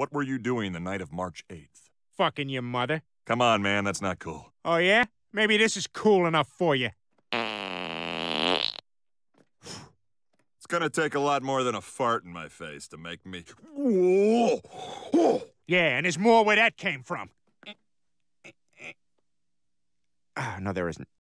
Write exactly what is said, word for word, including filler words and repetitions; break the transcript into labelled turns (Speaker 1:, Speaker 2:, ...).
Speaker 1: What were you doing the night of March eighth?
Speaker 2: Fucking your mother.
Speaker 1: Come on, man, that's not cool.
Speaker 2: Oh, yeah? Maybe this is cool enough for you.
Speaker 1: It's gonna take a lot more than a fart in my face to make me...
Speaker 2: Yeah, and there's more where that came from. Ah, no, there isn't.